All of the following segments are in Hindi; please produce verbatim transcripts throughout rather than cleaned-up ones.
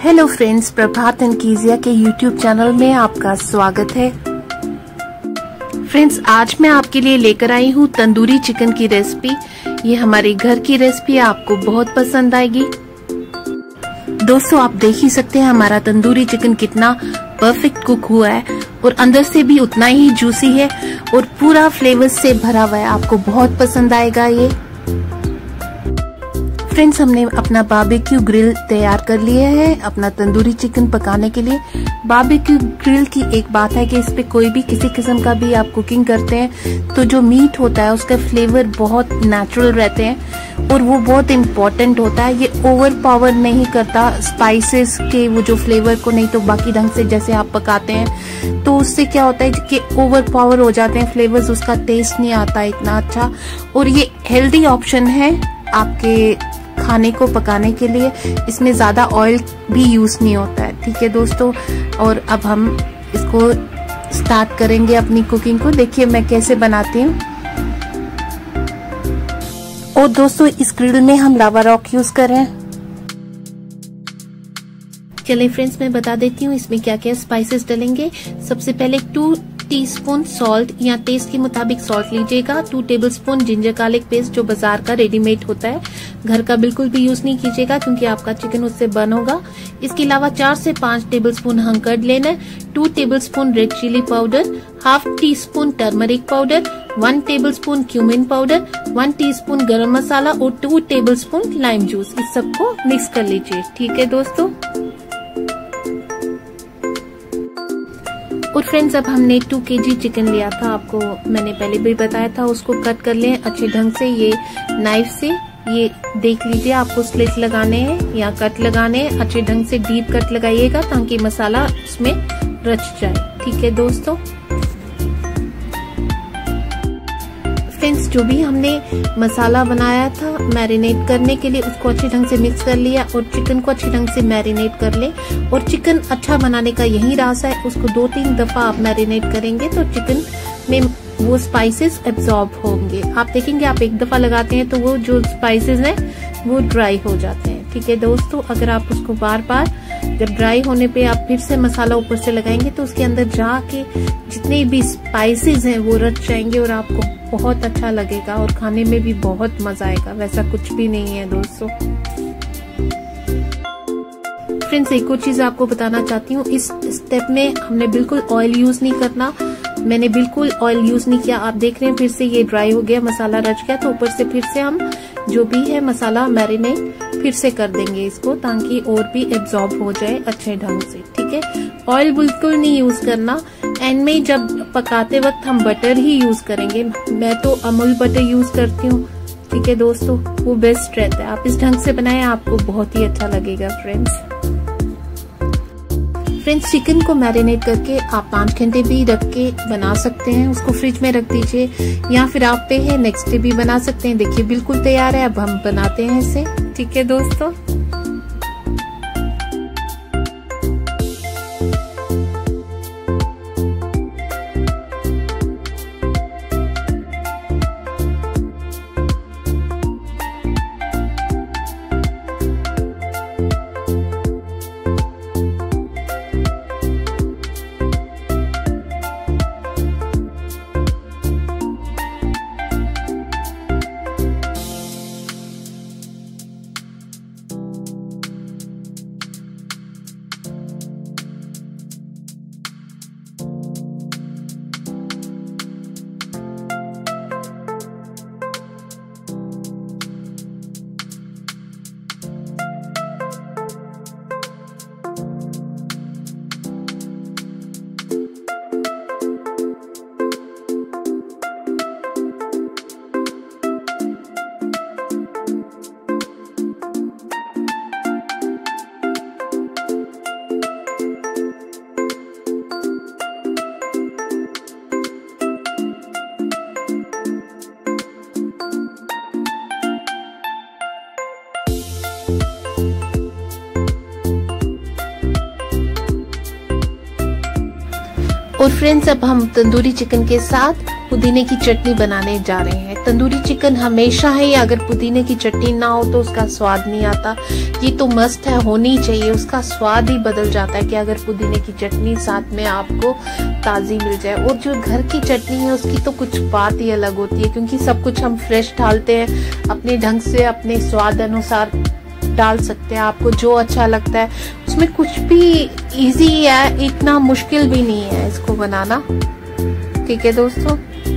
हेलो फ्रेंड्स, प्रभात एंड कीजिया के यूट्यूब चैनल में आपका स्वागत है। फ्रेंड्स, आज मैं आपके लिए लेकर आई हूँ तंदूरी चिकन की रेसिपी। ये हमारे घर की रेसिपी है, आपको बहुत पसंद आएगी। दोस्तों, आप देख ही सकते हैं हमारा तंदूरी चिकन कितना परफेक्ट कुक हुआ है और अंदर से भी उतना ही जूसी है और पूरा फ्लेवर्स से भरा हुआ है। आपको बहुत पसंद आएगा ये। फ्रेंड्स, हमने अपना बारबेक्यू ग्रिल तैयार कर लिया है अपना तंदूरी चिकन पकाने के लिए। बारबेक्यू ग्रिल की एक बात है कि इस पे कोई भी किसी किस्म का भी आप कुकिंग करते हैं तो जो मीट होता है उसका फ्लेवर बहुत नेचुरल रहते हैं और वो बहुत इम्पोर्टेंट होता है। ये ओवर पावर नहीं करता स्पाइसेस के वो जो फ्लेवर को, नहीं तो बाकी ढंग से जैसे आप पकाते हैं तो उससे क्या होता है कि ओवर पावर हो जाते हैं फ्लेवर्स, उसका टेस्ट नहीं आता इतना अच्छा। और ये हेल्दी ऑप्शन है आपके खाने को पकाने के लिए। इसमें ज्यादा ऑयल भी यूज नहीं होता है। ठीक है दोस्तों, और अब हम इसको स्टार्ट करेंगे अपनी कुकिंग को। देखिए मैं कैसे बनाती हूँ। और दोस्तों, इस ग्रिल में हम लावा रॉक यूज कर रहे हैं। चलिए फ्रेंड्स, मैं बता देती हूँ इसमें क्या क्या स्पाइसेस डलेंगे। सबसे पहले टू टीस्पून सॉल्ट या टेस्ट के मुताबिक सॉल्ट लीजिएगा। Two tablespoon ginger garlic paste जो बाजार का रेडीमेड होता है, घर का बिल्कुल भी यूज नहीं कीजिएगा क्योंकि आपका चिकन उससे बर्न होगा। इसके अलावा चार से पांच टेबलस्पून हंकर्ड लेना है। Two tablespoon red chilli powder, half teaspoon turmeric powder, one tablespoon cumin powder, one teaspoon garam masala और टू टेबलस्पून लाइम जूस। इस सबको मिक्स कर लीजिए। ठीक है दोस्तों। और फ्रेंड्स, अब हमने टू केजी चिकन लिया था, आपको मैंने पहले भी बताया था। उसको कट कर लें अच्छे ढंग से। ये नाइफ से ये देख लीजिए, आपको स्लिट लगाने हैं या कट लगाने हैं। अच्छे ढंग से डीप कट लगाइएगा ताकि मसाला उसमें रच जाए। ठीक है दोस्तों। फ्रेंड्स, जो भी हमने मसाला बनाया था मैरिनेट करने के लिए, उसको अच्छे ढंग से मिक्स कर लिया और चिकन को अच्छे ढंग से मैरिनेट कर ले। और चिकन अच्छा बनाने का यही राज है, उसको दो तीन दफा आप मैरिनेट करेंगे तो चिकन में वो स्पाइसेस एब्जॉर्ब होंगे। आप देखेंगे आप एक दफा लगाते हैं तो वो जो स्पाइसेस हैं वो ड्राई हो जाते हैं। ठीक है दोस्तों, अगर आप उसको बार बार जब ड्राई होने पे आप फिर से मसाला ऊपर से लगाएंगे तो उसके अंदर जाके जितने भी स्पाइसेस हैं वो रच जाएंगे और आपको बहुत अच्छा लगेगा और खाने में भी बहुत मजा आएगा। वैसा कुछ भी नहीं है दोस्तों। फ्रेंड्स, एक और चीज आपको बताना चाहती हूँ, इस स्टेप में हमने बिल्कुल ऑयल यूज नहीं करना। मैंने बिल्कुल ऑयल यूज नहीं किया। आप देख रहे हैं फिर से ये ड्राई हो गया, मसाला रच गया, तो ऊपर से फिर से हम जो भी है मसाला मैरिनेट फिर से कर देंगे इसको ताकि और भी एब्जॉर्ब हो जाए अच्छे ढंग से। ठीक है, ऑयल बिल्कुल नहीं यूज करना। एंड में जब पकाते वक्त हम बटर ही यूज करेंगे। मैं तो अमूल बटर यूज करती हूँ। ठीक है दोस्तों, वो बेस्ट रहता है। आप इस ढंग से बनाएं, आपको बहुत ही अच्छा लगेगा। फ्रेंड्स फ्रेंड्स चिकन को मैरिनेट करके आप पाँच घंटे भी रख के बना सकते हैं। उसको फ्रिज में रख दीजिए या फिर आप पे है नेक्स्ट डे भी बना सकते हैं। देखिए बिल्कुल तैयार है। अब हम बनाते हैं इसे। ठीक है दोस्तों। और फ्रेंड्स, अब हम तंदूरी चिकन के साथ पुदीने की चटनी बनाने जा रहे हैं। तंदूरी चिकन हमेशा है, अगर पुदीने की चटनी ना हो तो उसका स्वाद नहीं आता। ये तो मस्त है, होनी चाहिए, उसका स्वाद ही बदल जाता है कि अगर पुदीने की चटनी साथ में आपको ताज़ी मिल जाए। और जो घर की चटनी है उसकी तो कुछ बात ही अलग होती है, क्योंकि सब कुछ हम फ्रेश डालते हैं, अपने ढंग से अपने स्वाद अनुसार डाल सकते हैं, आपको जो अच्छा लगता है। उसमें कुछ भी इजी है, इतना मुश्किल भी नहीं है इसको बनाना। ठीक है दोस्तों,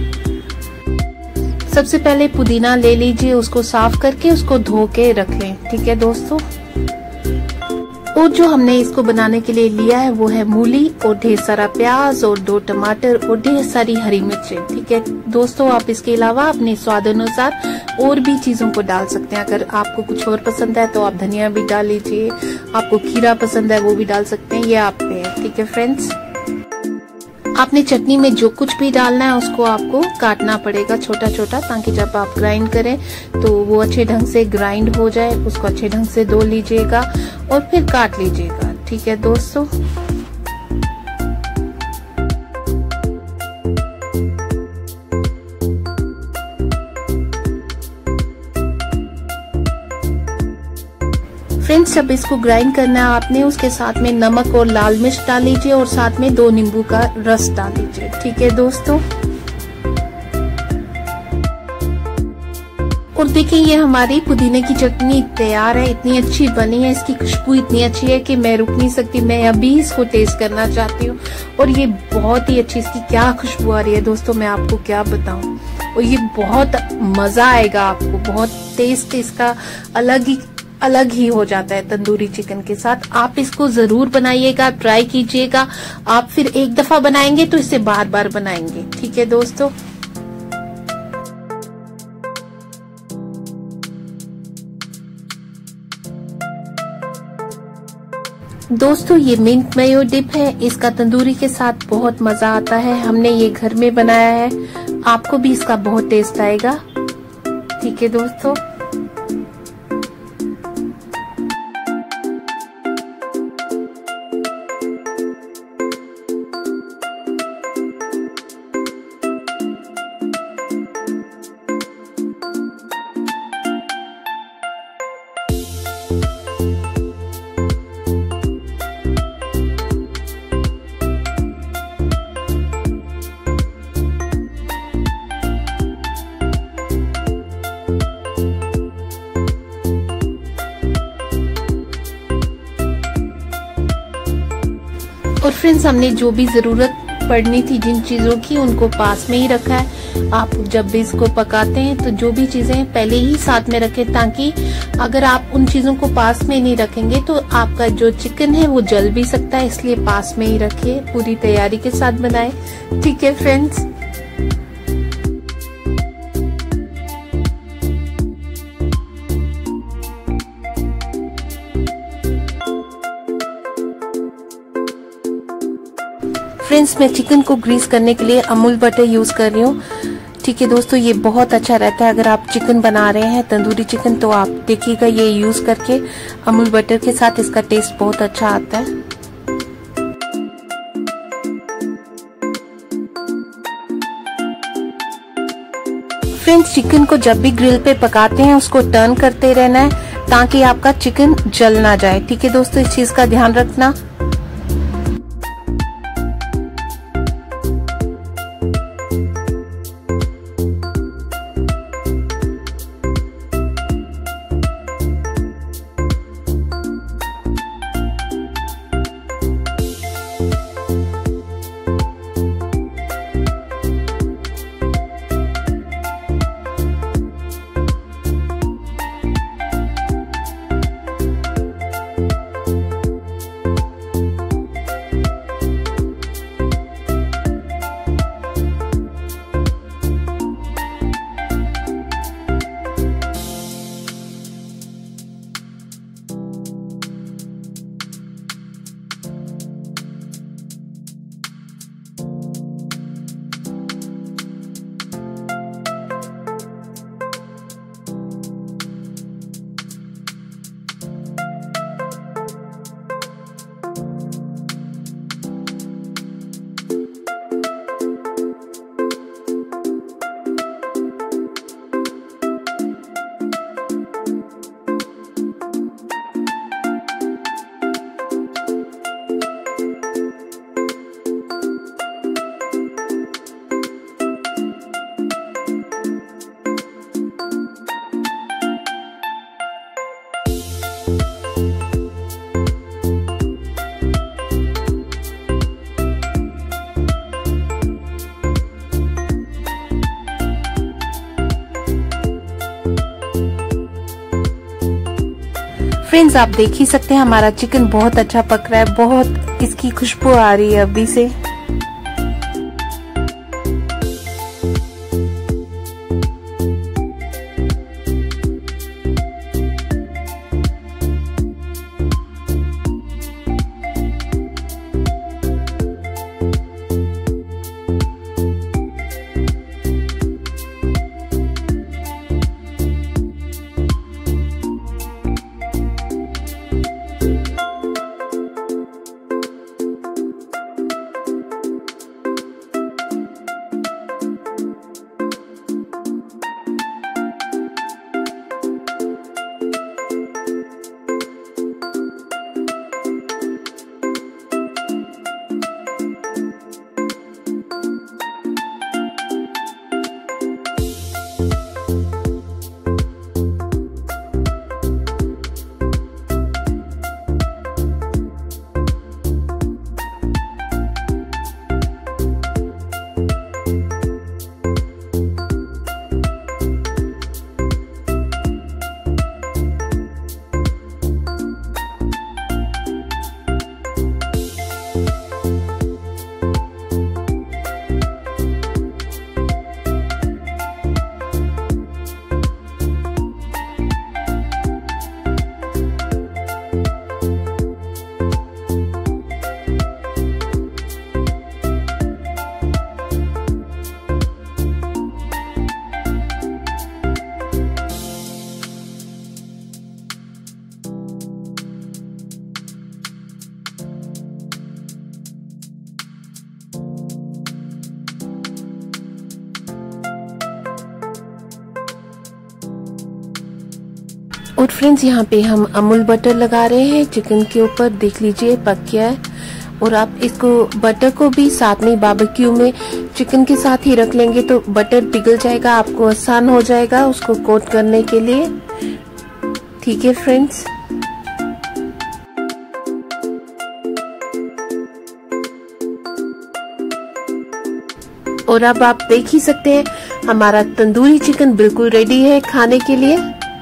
सबसे पहले पुदीना ले लीजिए, उसको साफ करके उसको धो के रख लें। ठीक है दोस्तों, और जो हमने इसको बनाने के लिए लिया है वो है मूली और ढेर सारा प्याज और दो टमाटर और ढेर सारी हरी मिर्चें। ठीक है दोस्तों, आप इसके अलावा अपने स्वाद अनुसार और भी चीजों को डाल सकते हैं। अगर आपको कुछ और पसंद है तो आप धनिया भी डाल लीजिए, आपको खीरा पसंद है वो भी डाल सकते हैं, ये आप पे है। ठीक है फ्रेंड्स, आपने चटनी में जो कुछ भी डालना है उसको आपको काटना पड़ेगा छोटा छोटा, ताकि जब आप ग्राइंड करें तो वो अच्छे ढंग से ग्राइंड हो जाए। उसको अच्छे ढंग से धो लीजिएगा और फिर काट लीजिएगा। ठीक है दोस्तों, फ्रेंड्स जब इसको ग्राइंड करना है आपने, उसके साथ में नमक और लाल मिर्च डाल लीजिए और साथ में दो नींबू का रस डाल लीजिए। ठीक है दोस्तों, और देखिए ये हमारी पुदीने की चटनी तैयार है, इतनी अच्छी बनी है, इसकी खुशबू इतनी अच्छी है कि मैं रुक नहीं सकती, मैं अभी इसको टेस्ट करना चाहती हूँ। और ये बहुत ही अच्छी, इसकी क्या खुशबू आ रही है दोस्तों, मैं आपको क्या बताऊं। और ये बहुत मजा आएगा आपको, बहुत टेस्ट इसका अलग ही अलग ही हो जाता है तंदूरी चिकन के साथ। आप इसको जरूर बनाइएगा, ट्राई कीजिएगा। आप फिर एक दफा बनाएंगे तो इसे बार बार बनाएंगे। ठीक है दोस्तों, दोस्तों ये मिंट मेयो डिप है, इसका तंदूरी के साथ बहुत मजा आता है। हमने ये घर में बनाया है, आपको भी इसका बहुत टेस्ट आएगा। ठीक है दोस्तों, और फ्रेंड्स हमने जो भी जरूरत पड़नी थी जिन चीजों की, उनको पास में ही रखा है। आप जब भी इसको पकाते हैं तो जो भी चीजें पहले ही साथ में रखें, ताकि अगर आप उन चीजों को पास में नहीं रखेंगे तो आपका जो चिकन है वो जल भी सकता है, इसलिए पास में ही रखिए, पूरी तैयारी के साथ बनाएं। ठीक है फ्रेंड्स, फ्रेंड्स मैं चिकन को ग्रीस करने के लिए अमूल बटर यूज कर रही हूँ। ठीक है दोस्तों, ये बहुत अच्छा रहता है अगर आप चिकन बना रहे हैं तंदूरी चिकन, तो आप देखिएगा ये यूज करके अमूल बटर के साथ इसका टेस्ट बहुत अच्छा आता है। फ्रेंड्स चिकन को जब भी ग्रिल पे पकाते हैं उसको टर्न करते रहना है, ताकि आपका चिकन जल ना जाए। ठीक है दोस्तों, इस चीज का ध्यान रखना। फ्रेंड्स आप देख ही सकते हैं हमारा चिकन बहुत अच्छा पक रहा है, बहुत इसकी खुशबू आ रही है अभी से। और फ्रेंड्स यहाँ पे हम अमूल बटर लगा रहे हैं चिकन के ऊपर, देख लीजिए पक गया है। और आप इसको बटर को भी साथ में बारबेक्यू में चिकन के साथ ही रख लेंगे तो बटर पिघल जाएगा, आपको आसान हो जाएगा उसको कोट करने के लिए। ठीक है फ्रेंड्स। और अब आप देख ही सकते हैं हमारा तंदूरी चिकन बिल्कुल रेडी है खाने के लिए।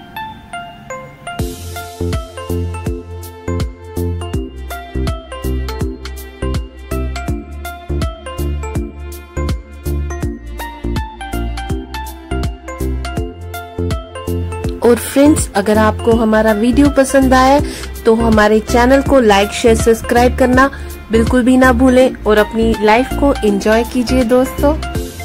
और फ्रेंड्स अगर आपको हमारा वीडियो पसंद आया तो हमारे चैनल को लाइक शेयर सब्सक्राइब करना बिल्कुल भी ना भूलें और अपनी लाइफ को एंजॉय कीजिए दोस्तों।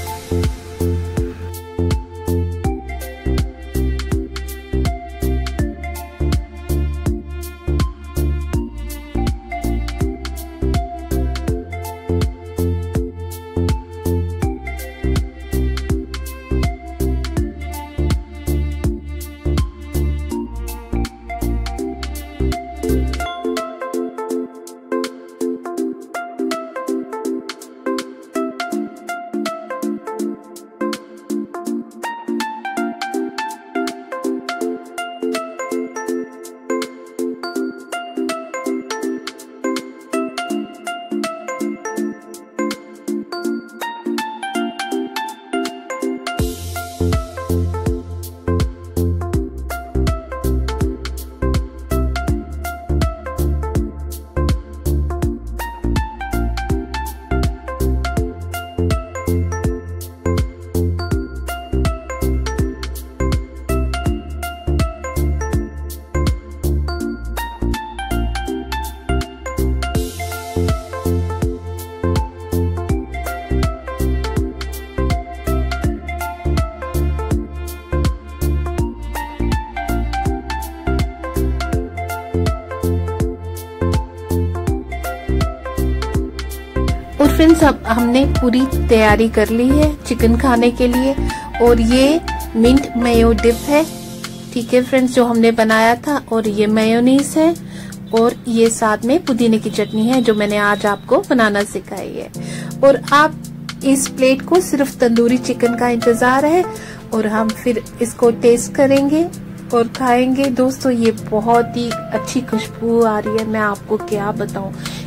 और फ्रेंड्स अब हमने पूरी तैयारी कर ली है चिकन खाने के लिए। और ये मिंट मेयो डिप है, ठीक है फ्रेंड्स, जो हमने बनाया था। और ये मेयोनीज है और ये साथ में पुदीने की चटनी है जो मैंने आज आपको बनाना सिखाई है। और आप इस प्लेट को सिर्फ तंदूरी चिकन का इंतजार है और हम फिर इसको टेस्ट करेंगे और खाएंगे। दोस्तों ये बहुत ही अच्छी खुशबू आ रही है, मैं आपको क्या बताऊं।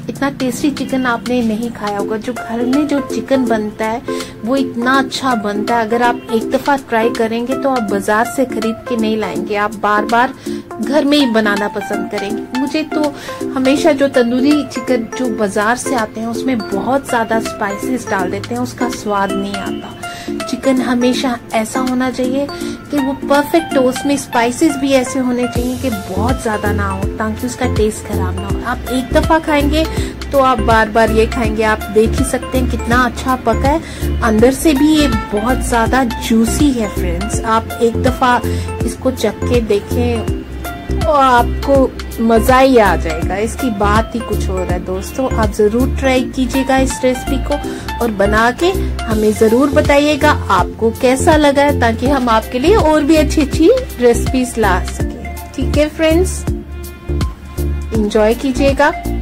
इतना टेस्टी चिकन आपने नहीं खाया होगा। जो घर में जो चिकन बनता है वो इतना अच्छा बनता है, अगर आप एक दफा ट्राई करेंगे तो आप बाजार से खरीद के नहीं लाएंगे, आप बार बार घर में ही बनाना पसंद करेंगे। मुझे तो हमेशा जो तंदूरी चिकन जो बाजार से आते हैं उसमें बहुत ज्यादा स्पाइसेस डाल देते हैं, उसका स्वाद नहीं आता। चिकन हमेशा ऐसा होना चाहिए कि वो परफेक्ट हो, उसमें स्पाइसेस भी ऐसे होने चाहिए कि बहुत ज्यादा ना हो ताकि उसका टेस्ट खराब ना हो। आप एक दफा खाएंगे तो आप बार बार ये खाएंगे। आप देख ही सकते हैं कितना अच्छा पका है, अंदर से भी ये बहुत ज्यादा जूसी है फ्रेंड्स। आप एक दफा इसको चख के देखें तो आपको मजा ही आ जाएगा, इसकी बात ही कुछ और है। दोस्तों आप जरूर ट्राई कीजिएगा इस रेसिपी को और बना के हमें जरूर बताइएगा आपको कैसा लगा है, ताकि हम आपके लिए और भी अच्छी अच्छी रेसिपीज ला सकें। ठीक है फ्रेंड्स, एंजॉय कीजिएगा।